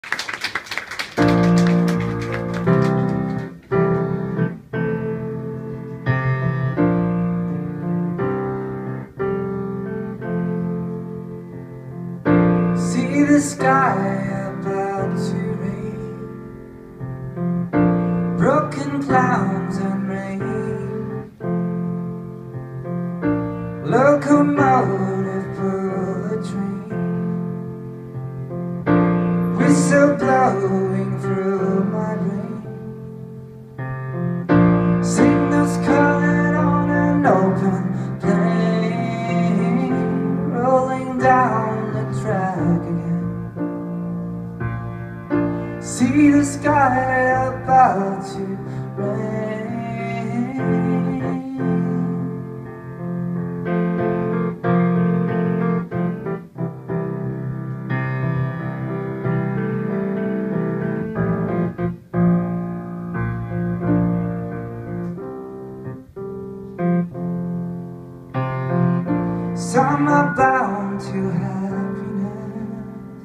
See the sky about to rain, broken clouds and rain, locomotive pull a train, whistle blowing through my brain, signals calling on an open plain, rolling down the track again. See the sky about to rain. Some are bound to happiness,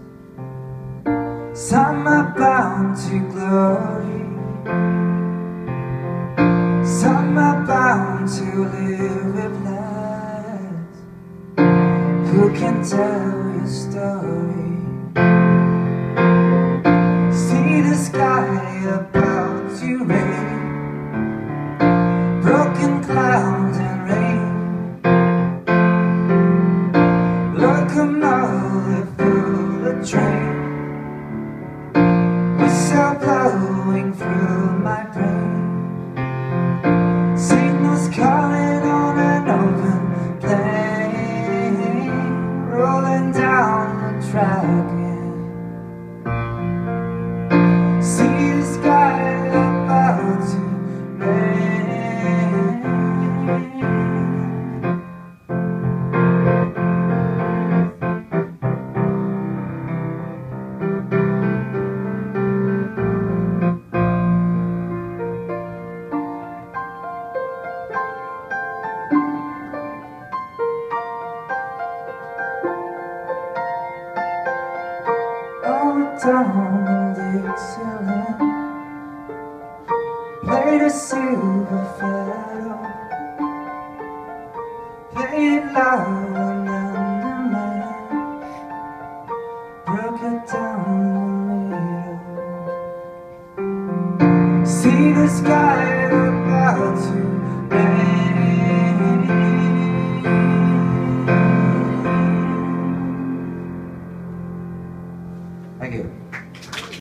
some are bound to glory, some are bound to live with lies. Who can tell your story? See the sky about to rain, broken clouds and rain, locomotive pull a train, whistle blowing through my brain, signals calling on an open plain, rolling down the track again. See the sky about to rain. Down in Dixieland, played a silver fiddle, played it loud and the man broke it down in the middle. See the sky